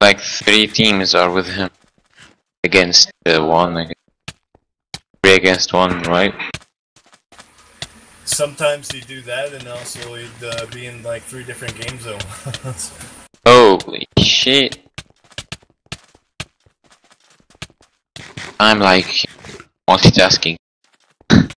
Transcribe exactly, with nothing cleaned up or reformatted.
Like three teams are with him against uh, one, I guess. Three against one, right? Sometimes he'd do that, and also he'd uh, be in like three different game zones. Holy shit! I'm like multitasking.